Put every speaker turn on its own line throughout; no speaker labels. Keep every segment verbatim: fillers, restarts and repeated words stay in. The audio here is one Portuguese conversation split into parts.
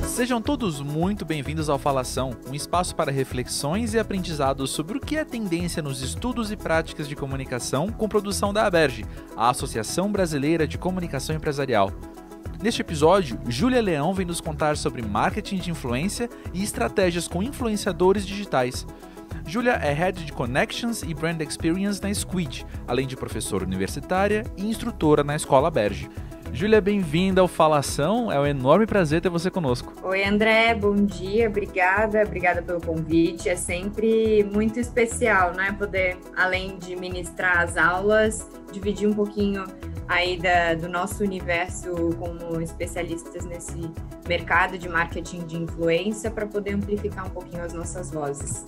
Sejam todos muito bem-vindos ao Falação, um espaço para reflexões e aprendizados sobre o que é tendência nos estudos e práticas de comunicação com produção da Aberge, a Associação Brasileira de Comunicação Empresarial. Neste episódio, Júlia Leão vem nos contar sobre marketing de influência e estratégias com influenciadores digitais. Júlia é Head de Connections e Brand Experience na Squid, além de professora universitária e instrutora na Escola Aberge. Júlia, bem-vinda ao Falação, é um enorme prazer ter você conosco.
Oi, André, bom dia, obrigada, obrigada pelo convite, é sempre muito especial, né, poder, além de ministrar as aulas, dividir um pouquinho aí da, do nosso universo como especialistas nesse mercado de marketing de influência para poder amplificar um pouquinho as nossas vozes.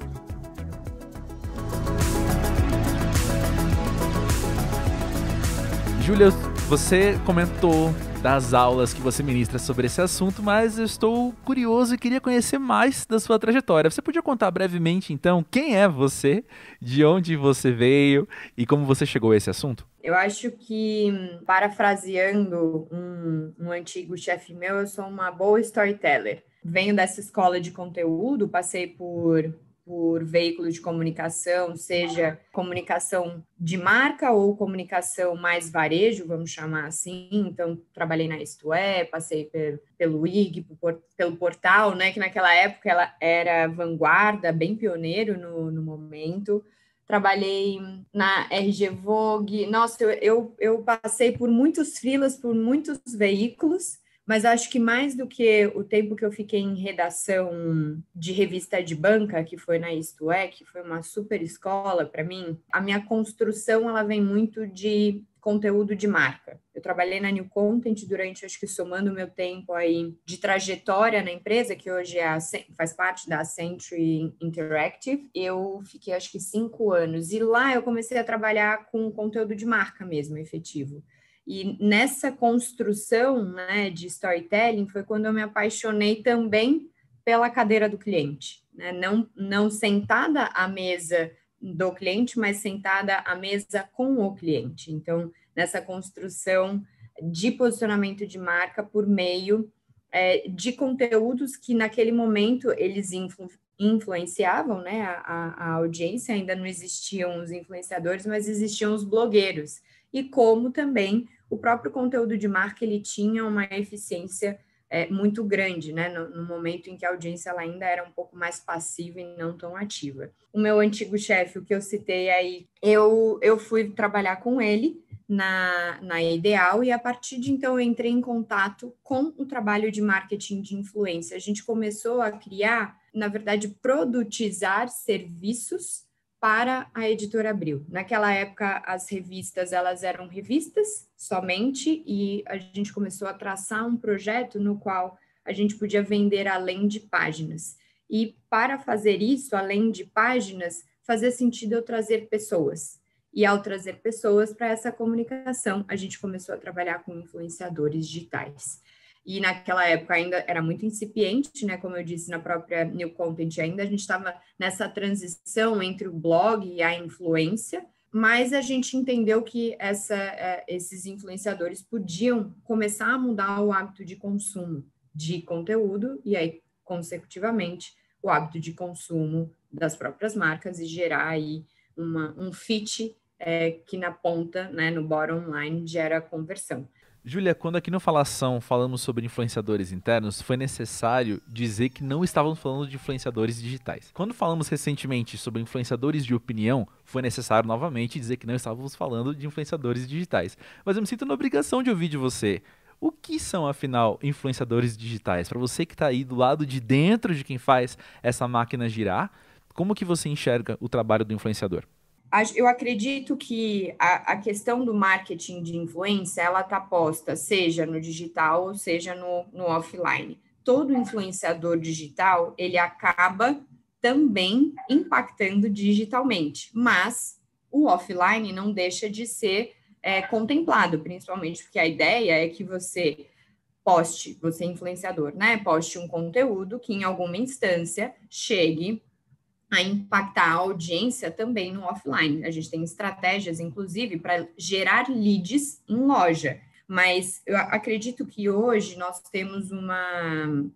Júlia, você comentou das aulas que você ministra sobre esse assunto, mas eu estou curioso e queria conhecer mais da sua trajetória. Você podia contar brevemente, então, quem é você, de onde você veio e como você chegou a esse assunto?
Eu acho que, parafraseando um, um antigo chefe meu, eu sou uma boa storyteller. Venho dessa escola de conteúdo, passei por... por veículos de comunicação, seja comunicação de marca ou comunicação mais varejo, vamos chamar assim. Então, trabalhei na Isto É, passei pelo, pelo I G, pelo portal, né, que naquela época ela era vanguarda, bem pioneiro no, no momento. Trabalhei na R G Vogue. Nossa, eu, eu, eu passei por muitos freelas, por muitos veículos, mas acho que mais do que o tempo que eu fiquei em redação de revista de banca, que foi na Isto É, que foi uma super escola para mim, a minha construção ela vem muito de conteúdo de marca. Eu trabalhei na New Content durante, acho que somando o meu tempo aí de trajetória na empresa, que hoje é a, faz parte da Century Interactive, eu fiquei acho que cinco anos. E lá eu comecei a trabalhar com conteúdo de marca mesmo, efetivo. E nessa construção, né, de storytelling foi quando eu me apaixonei também pela cadeira do cliente, né? Não, não sentada à mesa do cliente, mas sentada à mesa com o cliente. Então, nessa construção de posicionamento de marca por meio é, de conteúdos que naquele momento eles influ, influenciavam, né, a, a audiência, ainda não existiam os influenciadores, mas existiam os blogueiros. E como também o próprio conteúdo de marca ele tinha uma eficiência é, muito grande, né? No, no momento em que a audiência ela ainda era um pouco mais passiva e não tão ativa. O meu antigo chefe, o que eu citei aí, eu, eu fui trabalhar com ele na, na Ideal e a partir de então eu entrei em contato com o trabalho de marketing de influência. A gente começou a criar, na verdade, produtizar serviços para a Editora Abril. Naquela época, as revistas elas eram revistas somente e a gente começou a traçar um projeto no qual a gente podia vender além de páginas. E para fazer isso, além de páginas, fazia sentido eu trazer pessoas. E ao trazer pessoas para essa comunicação, a gente começou a trabalhar com influenciadores digitais. E naquela época ainda era muito incipiente, né? Como eu disse, na própria New Content ainda a gente estava nessa transição entre o blog e a influência, mas a gente entendeu que essa, esses influenciadores podiam começar a mudar o hábito de consumo de conteúdo e aí, consecutivamente, o hábito de consumo das próprias marcas e gerar aí uma, um fit é, que na ponta, né, no bottom line, gera conversão.
Júlia, quando aqui no Falação falamos sobre influenciadores internos, foi necessário dizer que não estávamos falando de influenciadores digitais. Quando falamos recentemente sobre influenciadores de opinião, foi necessário novamente dizer que não estávamos falando de influenciadores digitais. Mas eu me sinto na obrigação de ouvir de você. O que são, afinal, influenciadores digitais? Para você que está aí do lado de dentro de quem faz essa máquina girar, como que você enxerga o trabalho do influenciador?
Eu acredito que a, a questão do marketing de influência, ela está posta seja no digital ou seja no, no offline. Todo influenciador digital, ele acaba também impactando digitalmente, mas o offline não deixa de ser é, contemplado, principalmente porque a ideia é que você poste, você é influenciador, né? Poste um conteúdo que em alguma instância chegue a impactar a audiência também no offline. A gente tem estratégias, inclusive, para gerar leads em loja. Mas eu acredito que hoje nós temos uma,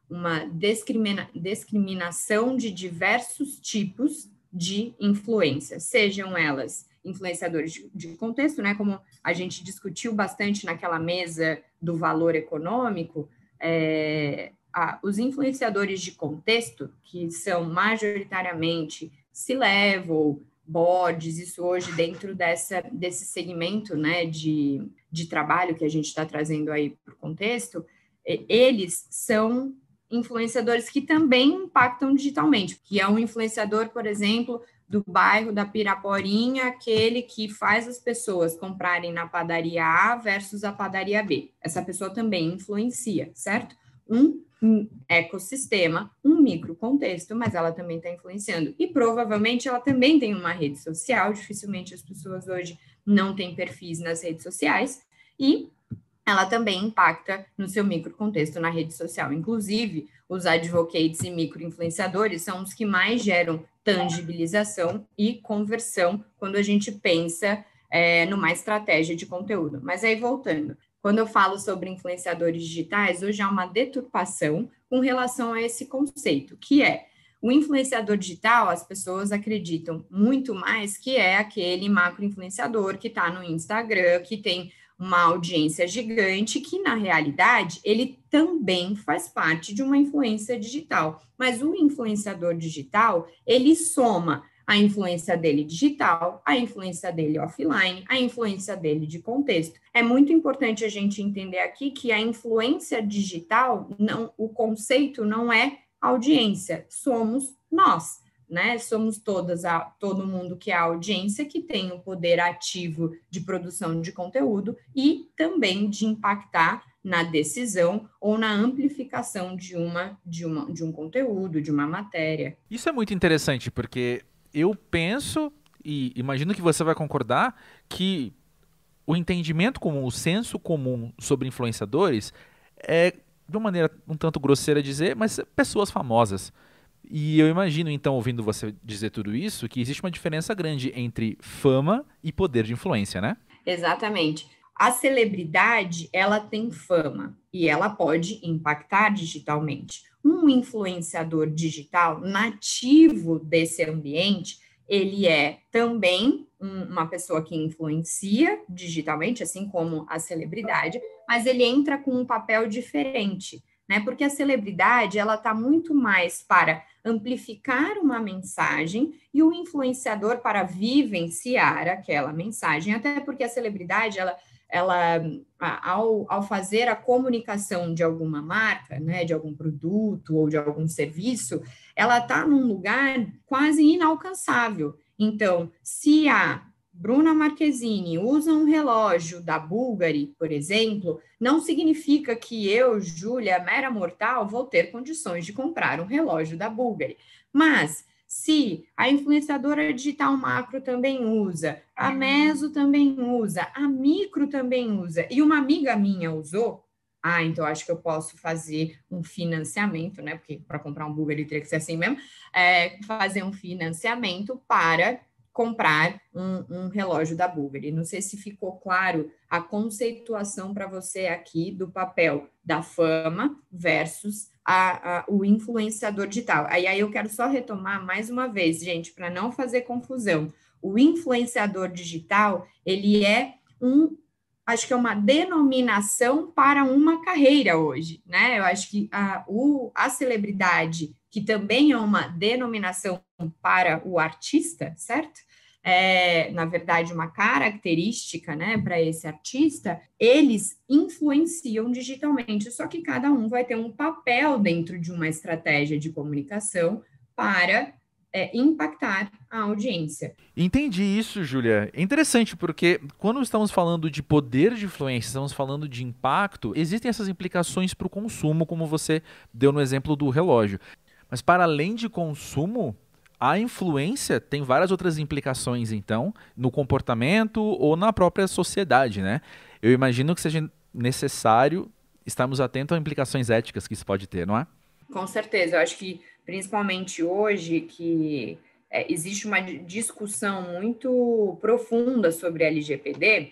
uma discrimina, discriminação de diversos tipos de influência, sejam elas influenciadores de, de contexto, né, como a gente discutiu bastante naquela mesa do valor econômico, é, a, os influenciadores de contexto, que são majoritariamente C-level, boards, isso hoje dentro dessa, desse segmento, né, de, de trabalho que a gente está trazendo aí para o contexto, eles são influenciadores que também impactam digitalmente, que é um influenciador, por exemplo, do bairro da Piraporinha, aquele que faz as pessoas comprarem na padaria A versus a padaria B. Essa pessoa também influencia, certo? Um, um ecossistema, um microcontexto, mas ela também está influenciando. E provavelmente ela também tem uma rede social, dificilmente as pessoas hoje não têm perfis nas redes sociais, e ela também impacta no seu microcontexto na rede social. Inclusive, os advocates e microinfluenciadores são os que mais geram tangibilização e conversão quando a gente pensa é, numa estratégia de conteúdo. Mas aí, voltando, quando eu falo sobre influenciadores digitais, hoje há uma deturpação com relação a esse conceito, que é o influenciador digital, as pessoas acreditam muito mais que é aquele macro-influenciador que está no Instagram, que tem uma audiência gigante, que na realidade ele também faz parte de uma influência digital. Mas o influenciador digital, ele soma a influência dele digital, a influência dele offline, a influência dele de contexto. É muito importante a gente entender aqui que a influência digital, não, o conceito não é audiência, somos nós. Né? Somos todas a, todo mundo que é a audiência que tem o poder ativo de produção de conteúdo e também de impactar na decisão ou na amplificação de, uma, de, uma, de um conteúdo, de uma matéria.
Isso é muito interessante, porque eu penso, e imagino que você vai concordar, que o entendimento comum, o senso comum sobre influenciadores é, de uma maneira um tanto grosseira dizer, mas pessoas famosas. E eu imagino, então, ouvindo você dizer tudo isso, que existe uma diferença grande entre fama e poder de influência, né?
Exatamente. A celebridade, ela tem fama e ela pode impactar digitalmente. Um influenciador digital nativo desse ambiente, ele é também um, uma pessoa que influencia digitalmente, assim como a celebridade, mas ele entra com um papel diferente, né? Porque a celebridade, ela está muito mais para amplificar uma mensagem e o influenciador para vivenciar aquela mensagem, até porque a celebridade, ela, ela ao, ao fazer a comunicação de alguma marca, né, de algum produto ou de algum serviço, ela está num lugar quase inalcançável. Então, se a Bruna Marquezine usa um relógio da Bulgari, por exemplo, não significa que eu, Júlia, mera mortal, vou ter condições de comprar um relógio da Bulgari. Mas, se a influenciadora digital macro também usa, a Meso também usa, a Micro também usa, e uma amiga minha usou, ah, então acho que eu posso fazer um financiamento, né? Porque para comprar um Bulgari teria que ser assim mesmo, é, fazer um financiamento para comprar um, um relógio da Bulgari. Não sei se ficou claro a conceituação para você aqui do papel da fama versus a, a, o influenciador digital. Aí, aí eu quero só retomar mais uma vez, gente, para não fazer confusão. O influenciador digital, ele é um, acho que é uma denominação para uma carreira hoje, né? Eu acho que a, o, a celebridade, que também é uma denominação para o artista, certo? É, na verdade, uma característica, né, para esse artista, eles influenciam digitalmente, só que cada um vai ter um papel dentro de uma estratégia de comunicação para é, impactar a audiência.
Entendi isso, Júlia. É interessante porque quando estamos falando de poder de influência, estamos falando de impacto, existem essas implicações para o consumo, como você deu no exemplo do relógio. Mas para além de consumo, a influência tem várias outras implicações, então, no comportamento ou na própria sociedade, né? Eu imagino que seja necessário estarmos atentos a implicações éticas que isso pode ter, não é?
Com certeza. Eu acho que, principalmente hoje, que é, existe uma discussão muito profunda sobre L G P D,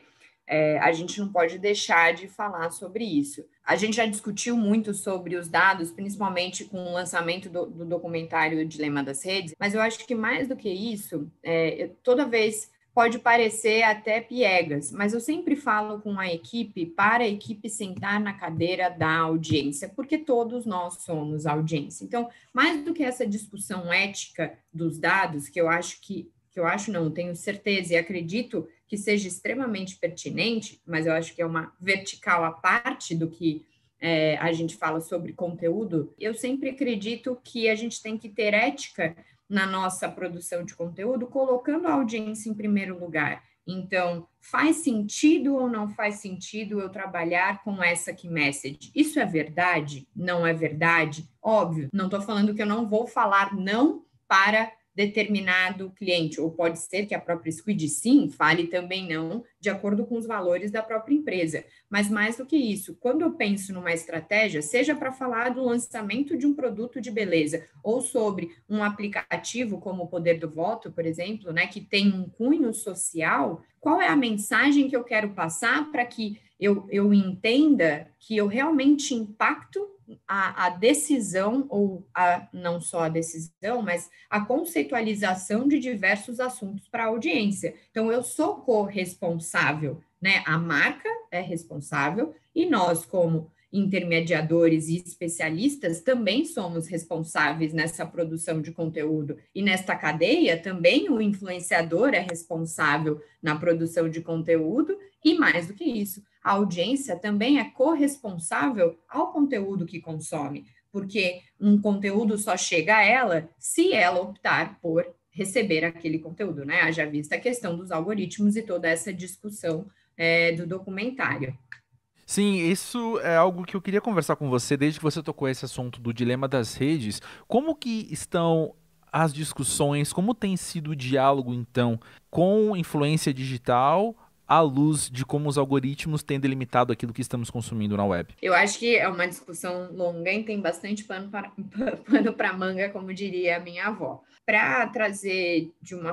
é, a gente não pode deixar de falar sobre isso. A gente já discutiu muito sobre os dados, principalmente com o lançamento do, do documentário Dilema das Redes, mas eu acho que mais do que isso, é, eu, toda vez pode parecer até piegas, mas eu sempre falo com a equipe para a equipe sentar na cadeira da audiência, porque todos nós somos audiência. Então, mais do que essa discussão ética dos dados, que eu acho que, que eu acho não, tenho certeza e acredito que seja extremamente pertinente, mas eu acho que é uma vertical à parte do que é, a gente fala sobre conteúdo, eu sempre acredito que a gente tem que ter ética na nossa produção de conteúdo, colocando a audiência em primeiro lugar. Então, faz sentido ou não faz sentido eu trabalhar com essa key message? Isso é verdade? Não é verdade? Óbvio, não estou falando que eu não vou falar não para determinado cliente, ou pode ser que a própria Squid, sim, fale também não, de acordo com os valores da própria empresa. Mas mais do que isso, quando eu penso numa estratégia, seja para falar do lançamento de um produto de beleza, ou sobre um aplicativo como o Poder do Voto, por exemplo, né, que tem um cunho social, qual é a mensagem que eu quero passar para que eu, eu entenda que eu realmente impacto A, a decisão, ou a, não só a decisão, mas a conceitualização de diversos assuntos para a audiência. Então, eu sou corresponsável, né? A marca é responsável e nós, como intermediadores e especialistas, também somos responsáveis nessa produção de conteúdo. E nesta cadeia, também o influenciador é responsável na produção de conteúdo e, mais do que isso, a audiência também é corresponsável ao conteúdo que consome, porque um conteúdo só chega a ela se ela optar por receber aquele conteúdo, né? Haja vista a questão dos algoritmos e toda essa discussão é, do documentário.
Sim, isso é algo que eu queria conversar com você desde que você tocou esse assunto do dilema das redes. Como que estão as discussões, como tem sido o diálogo, então, com influência digital à luz de como os algoritmos têm delimitado aquilo que estamos consumindo na web?
Eu acho que é uma discussão longa e tem bastante pano para pano para manga, como diria a minha avó. Para trazer de uma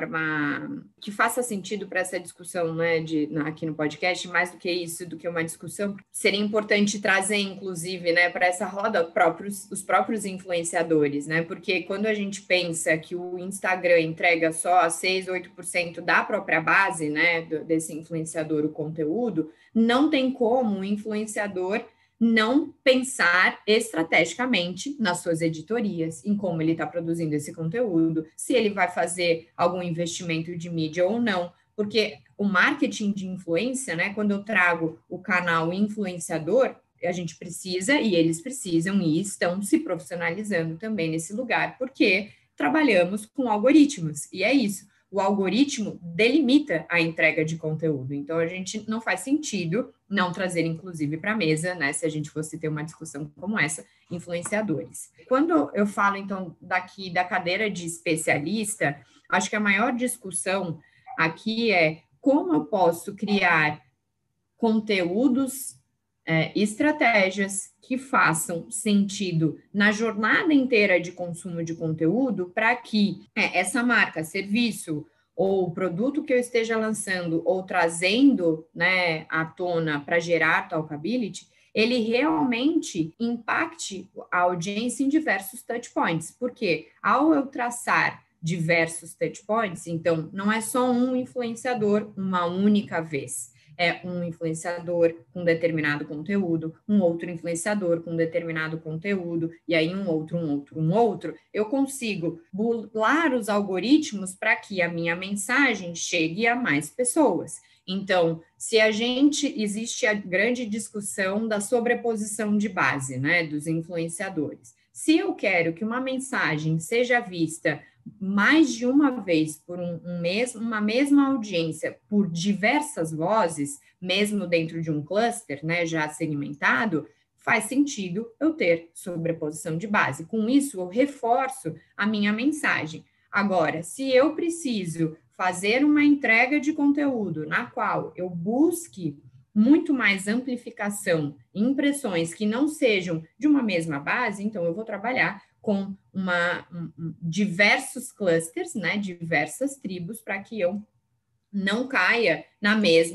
forma que faça sentido para essa discussão, né, de, aqui no podcast, mais do que isso, do que uma discussão, seria importante trazer, inclusive, né, para essa roda próprios, os próprios influenciadores, né, porque quando a gente pensa que o Instagram entrega só seis, oito por cento da própria base, né, desse influenciador o conteúdo, não tem como o influenciador não pensar estrategicamente nas suas editorias, em como ele está produzindo esse conteúdo, se ele vai fazer algum investimento de mídia ou não, porque o marketing de influência, né, quando eu trago o canal influenciador, a gente precisa, e eles precisam, e estão se profissionalizando também nesse lugar, porque trabalhamos com algoritmos, e é isso. O algoritmo delimita a entrega de conteúdo. Então, a gente não faz sentido não trazer, inclusive, para a mesa, né, se a gente fosse ter uma discussão como essa, influenciadores. Quando eu falo, então, daqui da cadeira de especialista, acho que a maior discussão aqui é como eu posso criar conteúdos, é, estratégias que façam sentido na jornada inteira de consumo de conteúdo para que é, essa marca, serviço ou produto que eu esteja lançando ou trazendo, né, à tona para gerar talkability, ele realmente impacte a audiência em diversos touchpoints, porque ao eu traçar diversos touchpoints, então não é só um influenciador uma única vez, é um influenciador com determinado conteúdo, um outro influenciador com determinado conteúdo, e aí um outro, um outro, um outro, eu consigo burlar os algoritmos para que a minha mensagem chegue a mais pessoas. Então, se a gente, existe a grande discussão da sobreposição de base, né, dos influenciadores. Se eu quero que uma mensagem seja vista mais de uma vez por um, um mesmo, uma mesma audiência, por diversas vozes, mesmo dentro de um cluster, né, já segmentado, faz sentido eu ter sobreposição de base. Com isso, eu reforço a minha mensagem. Agora, se eu preciso fazer uma entrega de conteúdo na qual eu busque muito mais amplificação, impressões que não sejam de uma mesma base, então eu vou trabalhar com uma, um, um, diversos clusters, né, diversas tribos, para que eu não caia na mesma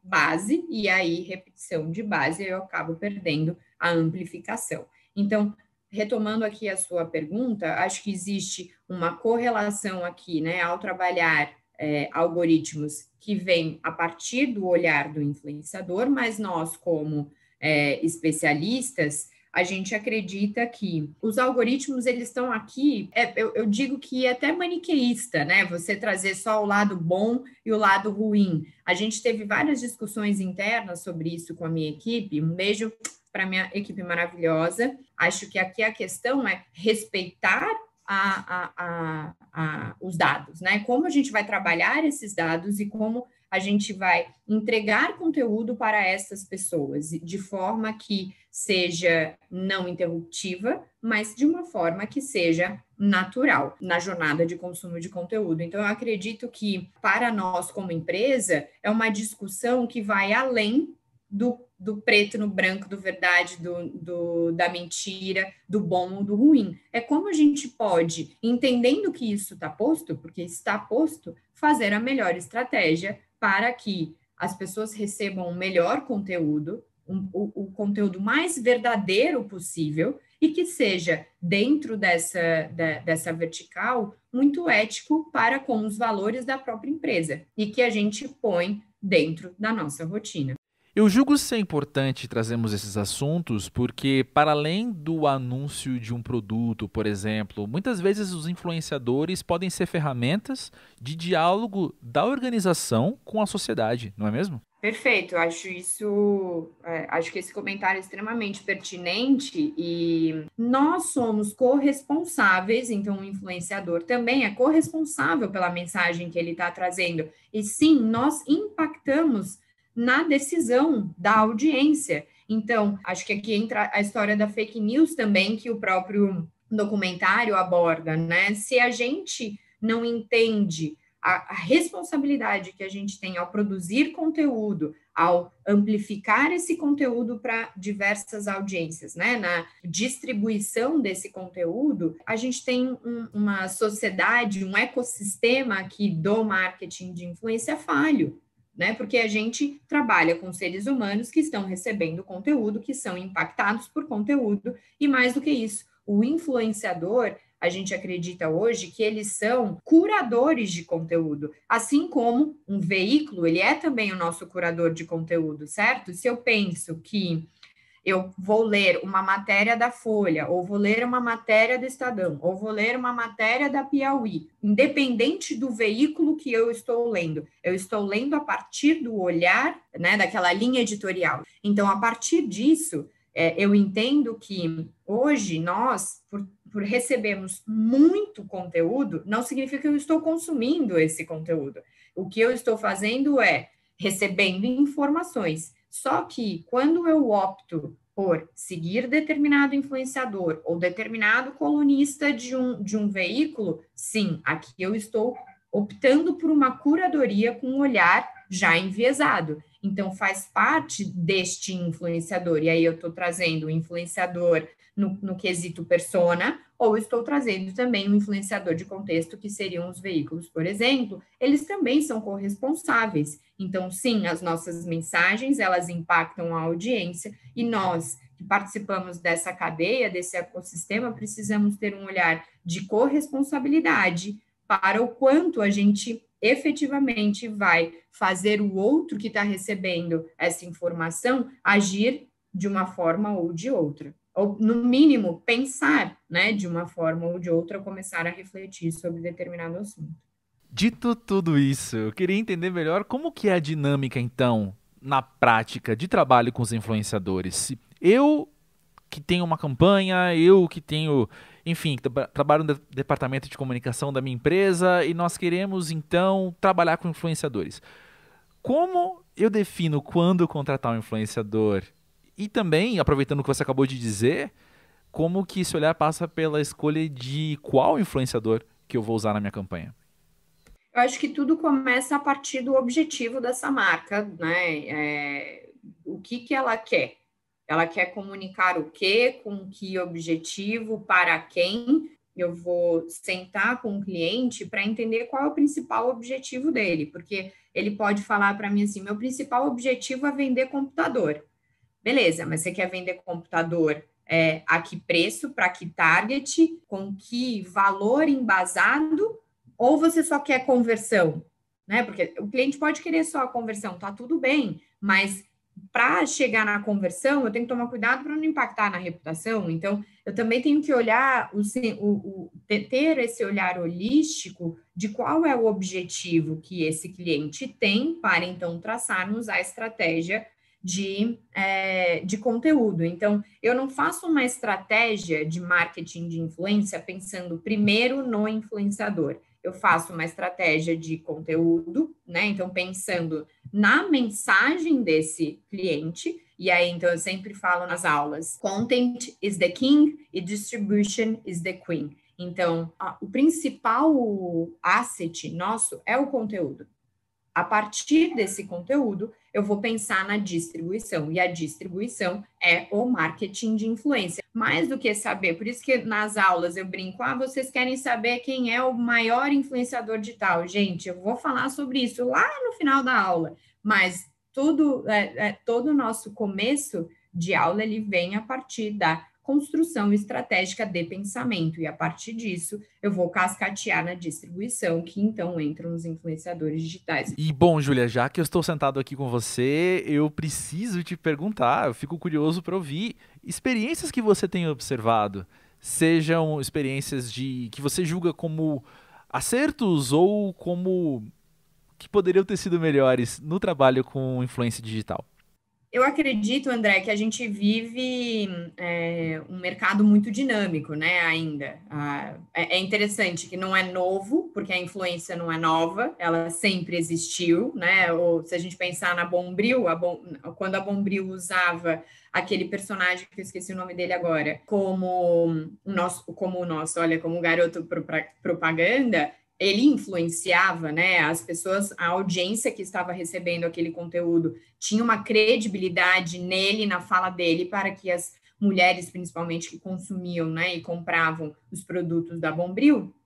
base, e aí repetição de base, eu acabo perdendo a amplificação. Então, retomando aqui a sua pergunta, acho que existe uma correlação aqui, né, ao trabalhar é, algoritmos que vêm a partir do olhar do influenciador, mas nós, como é, especialistas, a gente acredita que os algoritmos, eles estão aqui, é, eu, eu digo que é até maniqueísta, né? Você trazer só o lado bom e o lado ruim. A gente teve várias discussões internas sobre isso com a minha equipe. Um beijo para a minha equipe maravilhosa. Acho que aqui a questão é respeitar a, a, a, a, os dados, né? Como a gente vai trabalhar esses dados e como a gente vai entregar conteúdo para essas pessoas, de forma que seja não interruptiva, mas de uma forma que seja natural na jornada de consumo de conteúdo. Então, eu acredito que, para nós, como empresa, é uma discussão que vai além do, do preto no branco, do verdade, do, do, da mentira, do bom ou do ruim. É como a gente pode, entendendo que isso está posto, porque está posto, fazer a melhor estratégia para que as pessoas recebam o melhor conteúdo, um, o, o conteúdo mais verdadeiro possível e que seja, dentro dessa, da, dessa vertical, muito ético para com os valores da própria empresa e que a gente põe dentro da nossa rotina.
Eu julgo ser importante trazermos esses assuntos porque, para além do anúncio de um produto, por exemplo, muitas vezes os influenciadores podem ser ferramentas de diálogo da organização com a sociedade, não é mesmo?
Perfeito, acho isso, é, acho que esse comentário é extremamente pertinente e nós somos corresponsáveis, então o influenciador também é corresponsável pela mensagem que ele está trazendo. E sim, nós impactamos na decisão da audiência. Então, acho que aqui entra a história da fake news também, que o próprio documentário aborda, né? Se a gente não entende a, a responsabilidade que a gente tem ao produzir conteúdo, ao amplificar esse conteúdo para diversas audiências, né? Na distribuição desse conteúdo, a gente tem um, uma sociedade, um ecossistema aqui do marketing de influência falho, né? Porque a gente trabalha com seres humanos que estão recebendo conteúdo, que são impactados por conteúdo, e mais do que isso, o influenciador, a gente acredita hoje que eles são curadores de conteúdo, assim como um veículo, ele é também o nosso curador de conteúdo, certo? Se eu penso que eu vou ler uma matéria da Folha, ou vou ler uma matéria do Estadão, ou vou ler uma matéria da Piauí, independente do veículo que eu estou lendo, eu estou lendo a partir do olhar, né, daquela linha editorial. Então, a partir disso, é, eu entendo que hoje nós, por, por recebermos muito conteúdo, não significa que eu estou consumindo esse conteúdo. O que eu estou fazendo é recebendo informações. Só que quando eu opto por seguir determinado influenciador ou determinado colunista de um, de um veículo, sim, aqui eu estou optando por uma curadoria com um olhar já enviesado. Então, faz parte deste influenciador. E aí eu estou trazendo o influenciador no, no quesito persona, ou estou trazendo também um influenciador de contexto, que seriam os veículos, por exemplo, eles também são corresponsáveis. Então, sim, as nossas mensagens, elas impactam a audiência, e nós, que participamos dessa cadeia, desse ecossistema, precisamos ter um olhar de corresponsabilidade para o quanto a gente efetivamente vai fazer o outro que está recebendo essa informação agir de uma forma ou de outra. Ou, no mínimo, pensar, né, de uma forma ou de outra, começar a refletir sobre determinado assunto.
Dito tudo isso, eu queria entender melhor como que é a dinâmica, então, na prática de trabalho com os influenciadores. Eu que tenho uma campanha, eu que tenho, enfim, tra- trabalho no de- departamento de comunicação da minha empresa e nós queremos, então, trabalhar com influenciadores. Como eu defino quando contratar um influenciador? E também, aproveitando o que você acabou de dizer, como que esse olhar passa pela escolha de qual influenciador que eu vou usar na minha campanha?
Eu acho que tudo começa a partir do objetivo dessa marca, né? É, o que que ela quer? Ela quer comunicar o quê, com que objetivo, para quem, eu vou sentar com o cliente para entender qual é o principal objetivo dele, porque ele pode falar para mim assim, meu principal objetivo é vender computador. Beleza, mas você quer vender computador é, a que preço, para que target, com que valor embasado, ou você só quer conversão? Né? Porque o cliente pode querer só a conversão, tá tudo bem, mas para chegar na conversão, eu tenho que tomar cuidado para não impactar na reputação. Então, eu também tenho que olhar, o, o, o, ter esse olhar holístico de qual é o objetivo que esse cliente tem para, então, traçarmos a estratégia de, é, de conteúdo. Então, eu não faço uma estratégia de marketing de influência pensando primeiro no influenciador. Eu faço uma estratégia de conteúdo, né? Então, pensando na mensagem desse cliente, e aí, então, eu sempre falo nas aulas, content is the king e distribution is the queen. Então, a, o principal asset nosso é o conteúdo. A partir desse conteúdo, eu vou pensar na distribuição, e a distribuição é o marketing de influência. Mais do que saber, por isso que nas aulas eu brinco, ah, vocês querem saber quem é o maior influenciador digital. Gente, eu vou falar sobre isso lá no final da aula, mas tudo, é, é, todo o nosso começo de aula, ele vem a partir da construção estratégica de pensamento, e a partir disso eu vou cascatear na distribuição, que então entram os influenciadores digitais.
E bom, Júlia, já que eu estou sentado aqui com você, eu preciso te perguntar, eu fico curioso para ouvir experiências que você tem observado, sejam experiências de que você julga como acertos ou como que poderiam ter sido melhores no trabalho com influência digital.
Eu acredito, André, que a gente vive é, um mercado muito dinâmico, né, ainda. Ah, é interessante que não é novo, porque a influência não é nova, ela sempre existiu, né, ou se a gente pensar na Bombril, a Bom, quando a Bombril usava aquele personagem, que eu esqueci o nome dele agora, como o nosso, como o nosso, olha, como garoto propaganda, ele influenciava, né, as pessoas, a audiência que estava recebendo aquele conteúdo tinha uma credibilidade nele, na fala dele, para que as mulheres, principalmente, que consumiam, né, e compravam os produtos da Bombril,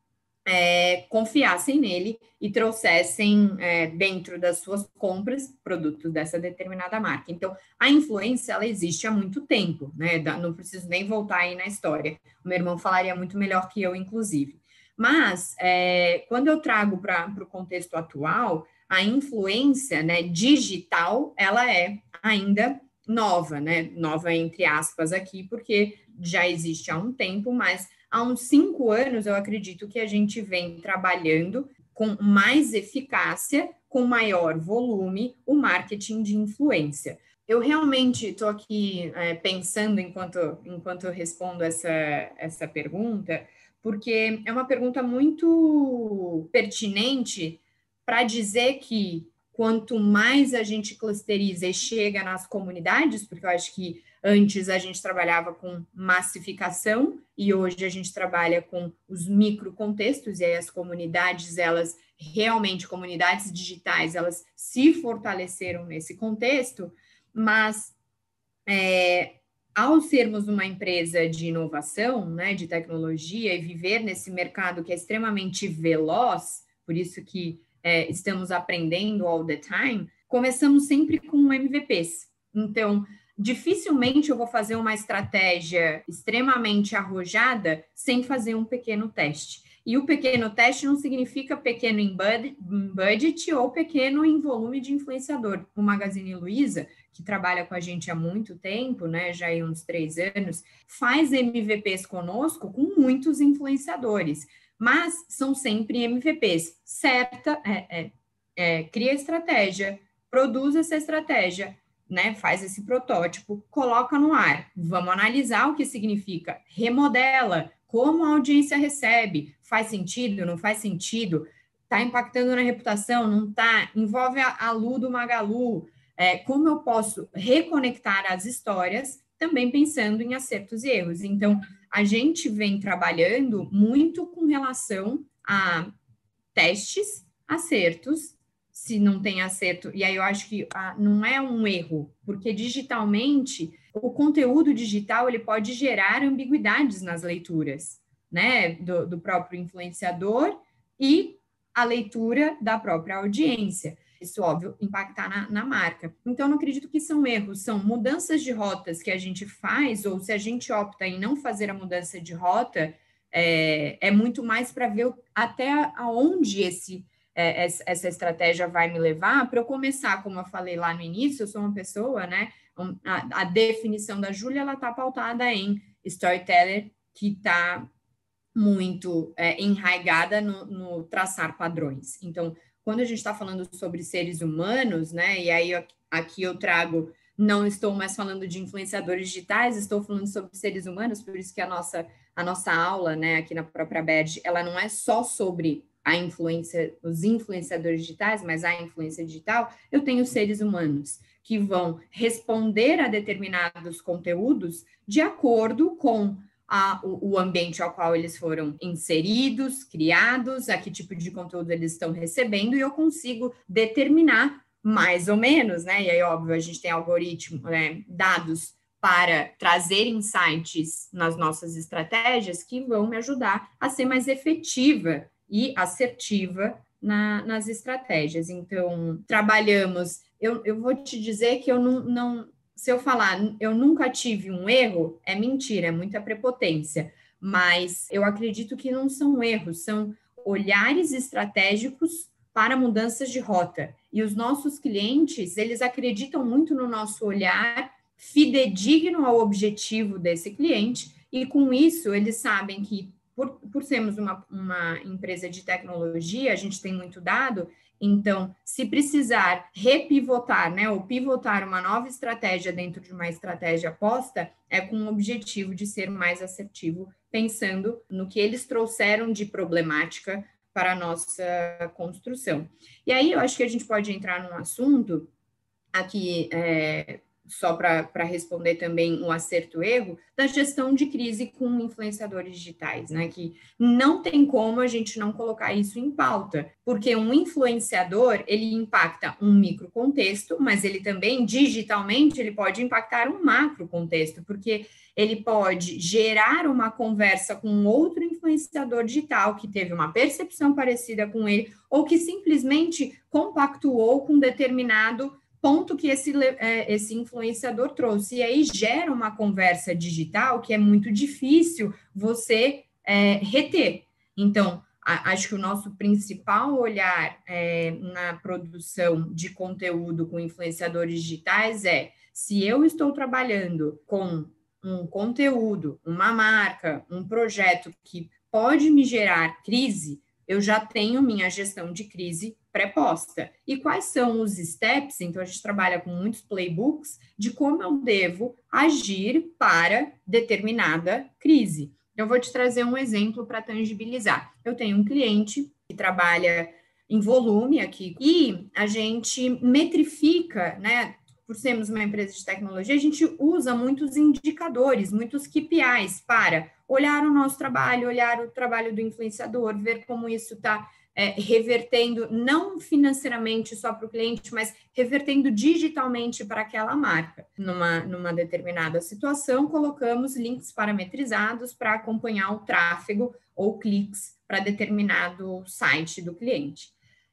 é, confiassem nele e trouxessem é, dentro das suas compras produtos dessa determinada marca. Então, a influência, ela existe há muito tempo, né, não preciso nem voltar aí na história. O meu irmão falaria muito melhor que eu, inclusive. Mas, é, quando eu trago para o contexto atual, a influência, né, digital, ela é ainda nova, né? Nova entre aspas aqui, porque já existe há um tempo, mas há uns cinco anos eu acredito que a gente vem trabalhando com mais eficácia, com maior volume, o marketing de influência. Eu realmente estou aqui é, pensando enquanto, enquanto eu respondo essa, essa pergunta, porque é uma pergunta muito pertinente para dizer que quanto mais a gente clusteriza e chega nas comunidades, porque eu acho que antes a gente trabalhava com massificação e hoje a gente trabalha com os microcontextos, e aí as comunidades, elas realmente, comunidades digitais, elas se fortaleceram nesse contexto, mas é, ao sermos uma empresa de inovação, né, de tecnologia, e viver nesse mercado que é extremamente veloz, por isso que é, estamos aprendendo all the time, começamos sempre com M V Ps. Então, dificilmente eu vou fazer uma estratégia extremamente arrojada sem fazer um pequeno teste. E o pequeno teste não significa pequeno em budget ou pequeno em volume de influenciador. O Magazine Luiza, que trabalha com a gente há muito tempo, né, já há uns três anos, faz M V Ps conosco com muitos influenciadores, mas são sempre M V Ps. Certa, é, é, é, cria estratégia, produz essa estratégia, né, faz esse protótipo, coloca no ar. Vamos analisar o que significa, remodela, como a audiência recebe, faz sentido, não faz sentido, está impactando na reputação, não está, envolve a, a Lu do Magalu, é, como eu posso reconectar as histórias, também pensando em acertos e erros. Então, a gente vem trabalhando muito com relação a testes, acertos, se não tem acerto, e aí eu acho que ah, não é um erro, porque digitalmente, o conteúdo digital, ele pode gerar ambiguidades nas leituras, né, do, do próprio influenciador e a leitura da própria audiência. Isso, óbvio, impactar na, na marca. Então, eu não acredito que são erros, são mudanças de rotas que a gente faz, ou se a gente opta em não fazer a mudança de rota, é, é muito mais para ver até aonde esse, é, essa estratégia vai me levar, para eu começar, como eu falei lá no início, eu sou uma pessoa, né? A, a definição da Júlia, ela está pautada em storyteller, que está muito é, enraigada no, no traçar padrões. Então, quando a gente está falando sobre seres humanos, né, e aí aqui eu trago, não estou mais falando de influenciadores digitais, estou falando sobre seres humanos, por isso que a nossa, a nossa aula, né, aqui na própria Berge, ela não é só sobre a influência, os influenciadores digitais, mas a influência digital, eu tenho seres humanos que vão responder a determinados conteúdos de acordo com A, o, o ambiente ao qual eles foram inseridos, criados, a que tipo de conteúdo eles estão recebendo, e eu consigo determinar mais ou menos, né? E aí, óbvio, a gente tem algoritmo, né, dados para trazer insights nas nossas estratégias que vão me ajudar a ser mais efetiva e assertiva na, nas estratégias. Então, trabalhamos, eu, eu vou te dizer que eu não, não se eu falar, eu nunca tive um erro, é mentira, é muita prepotência. Mas eu acredito que não são erros, são olhares estratégicos para mudanças de rota. E os nossos clientes, eles acreditam muito no nosso olhar fidedigno ao objetivo desse cliente, e com isso eles sabem que, por, por sermos uma, uma empresa de tecnologia, a gente tem muito dado. Então, se precisar repivotar, né, ou pivotar uma nova estratégia dentro de uma estratégia posta, é com o objetivo de ser mais assertivo, pensando no que eles trouxeram de problemática para a nossa construção. E aí, eu acho que a gente pode entrar num assunto aqui, é, só para responder também um acerto-erro, da gestão de crise com influenciadores digitais, né? Que não tem como a gente não colocar isso em pauta, porque um influenciador, ele impacta um micro contexto, mas ele também, digitalmente, ele pode impactar um macro contexto, porque ele pode gerar uma conversa com outro influenciador digital que teve uma percepção parecida com ele, ou que simplesmente compactuou com determinado ponto que esse, esse influenciador trouxe. E aí gera uma conversa digital que é muito difícil você é, reter. Então, a, acho que o nosso principal olhar é, na produção de conteúdo com influenciadores digitais é: se eu estou trabalhando com um conteúdo, uma marca, um projeto que pode me gerar crise, eu já tenho minha gestão de crise pré-posta. E quais são os steps? Então, a gente trabalha com muitos playbooks de como eu devo agir para determinada crise. Eu vou te trazer um exemplo para tangibilizar. Eu tenho um cliente que trabalha em volume aqui e a gente metrifica, né? Por sermos uma empresa de tecnologia, a gente usa muitos indicadores, muitos K P Is para olhar o nosso trabalho, olhar o trabalho do influenciador, ver como isso está é, revertendo, não financeiramente só para o cliente, mas revertendo digitalmente para aquela marca. Numa, numa determinada situação, colocamos links parametrizados para acompanhar o tráfego ou cliques para determinado site do cliente.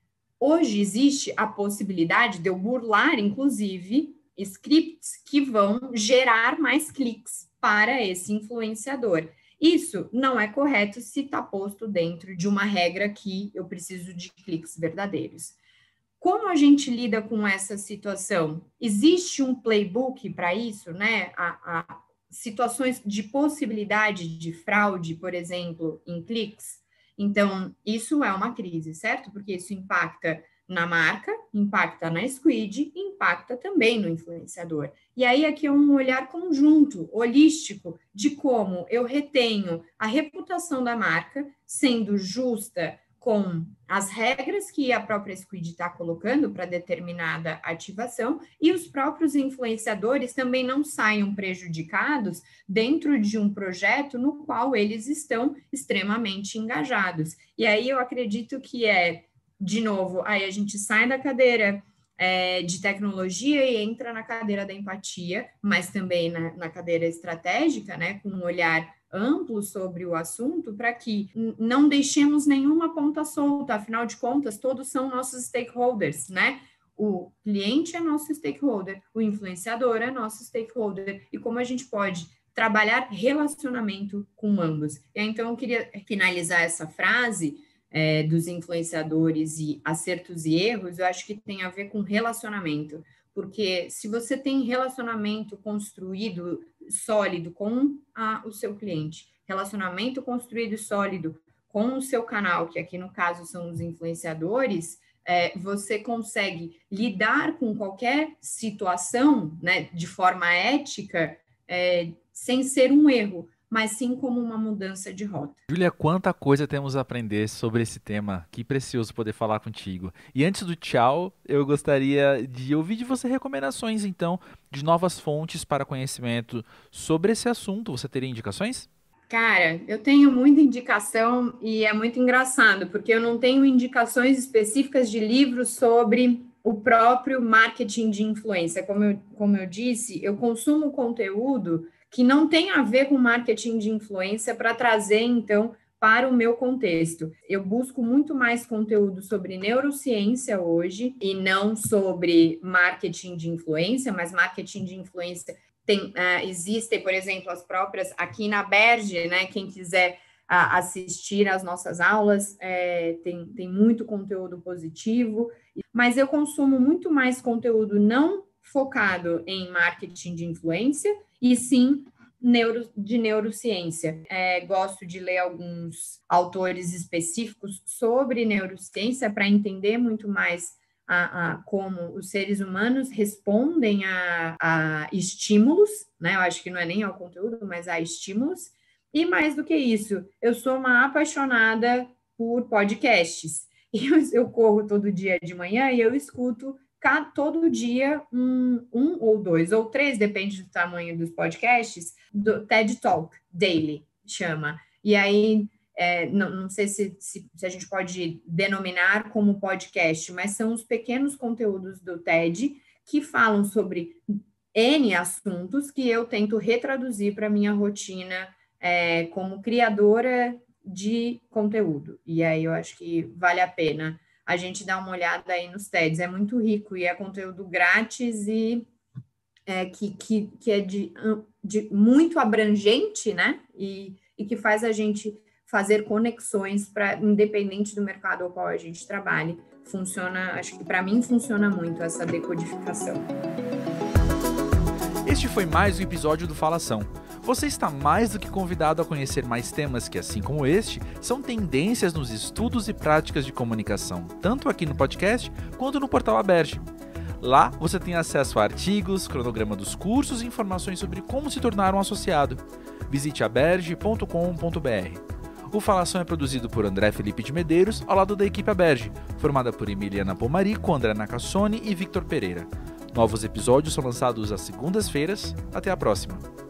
Hoje existe a possibilidade de eu burlar, inclusive, scripts que vão gerar mais cliques para esse influenciador. Isso não é correto se está posto dentro de uma regra que eu preciso de cliques verdadeiros. Como a gente lida com essa situação? Existe um playbook para isso, né? A, a situações de possibilidade de fraude, por exemplo, em cliques. Então, isso é uma crise, certo? Porque isso impacta na marca, impacta na squid, impacta também no influenciador. E aí aqui é um olhar conjunto, holístico, de como eu retenho a reputação da marca, sendo justa com as regras que a própria squid está colocando para determinada ativação, e os próprios influenciadores também não saiam prejudicados dentro de um projeto no qual eles estão extremamente engajados. E aí eu acredito que é, de novo, aí a gente sai da cadeira é, de tecnologia e entra na cadeira da empatia, mas também na, na cadeira estratégica, né, com um olhar amplo sobre o assunto para que não deixemos nenhuma ponta solta, afinal de contas, todos são nossos stakeholders, né? O cliente é nosso stakeholder, o influenciador é nosso stakeholder, e como a gente pode trabalhar relacionamento com ambos. E aí, então, eu queria finalizar essa frase é, dos influenciadores e acertos e erros, eu acho que tem a ver com relacionamento, porque se você tem relacionamento construído sólido com a, o seu cliente, relacionamento construído sólido com o seu canal, que aqui no caso são os influenciadores, é, você consegue lidar com qualquer situação, né, de forma ética, é, sem ser um erro, mas sim como uma mudança de rota.
Júlia, quanta coisa temos a aprender sobre esse tema. Que precioso poder falar contigo. E antes do tchau, eu gostaria de ouvir de você recomendações, então, de novas fontes para conhecimento sobre esse assunto. Você teria indicações?
Cara, eu tenho muita indicação e é muito engraçado, porque eu não tenho indicações específicas de livros sobre o próprio marketing de influência. Como eu, como eu disse, eu consumo conteúdo que não tem a ver com marketing de influência para trazer, então, para o meu contexto. Eu busco muito mais conteúdo sobre neurociência hoje e não sobre marketing de influência, mas marketing de influência tem, uh, existem, por exemplo, as próprias aqui na Aberj, né? Quem quiser uh, assistir às nossas aulas, é, tem, tem muito conteúdo positivo, mas eu consumo muito mais conteúdo não focado em marketing de influência, e sim neuro, de neurociência. É, gosto de ler alguns autores específicos sobre neurociência para entender muito mais a, a, como os seres humanos respondem a, a estímulos, né? Eu acho que não é nem ao conteúdo, mas a estímulos. E mais do que isso, eu sou uma apaixonada por podcasts. Eu, eu corro todo dia de manhã e eu escuto todo dia um, um ou dois ou três, depende do tamanho dos podcasts, do TED Talk Daily, chama. E aí, é, não, não sei se, se, se a gente pode denominar como podcast, mas são os pequenos conteúdos do TED que falam sobre N assuntos que eu tento retraduzir para a minha rotina é, como criadora de conteúdo. E aí eu acho que vale a pena a gente dá uma olhada aí nos TEDs, é muito rico e é conteúdo grátis e é, que, que, que é de, de muito abrangente, né? E, e que faz a gente fazer conexões para, independente do mercado ao qual a gente trabalhe. Funciona, acho que para mim funciona muito essa decodificação.
Este foi mais um episódio do Falação. Você está mais do que convidado a conhecer mais temas que, assim como este, são tendências nos estudos e práticas de comunicação, tanto aqui no podcast quanto no portal Aberj. Lá você tem acesso a artigos, cronograma dos cursos e informações sobre como se tornar um associado. Visite aberj ponto com ponto b r. O Falação é produzido por André Felipe de Medeiros, ao lado da equipe Aberj, formada por Emiliana Pomarico, André Nacassone e Victor Pereira. Novos episódios são lançados às segundas-feiras. Até a próxima!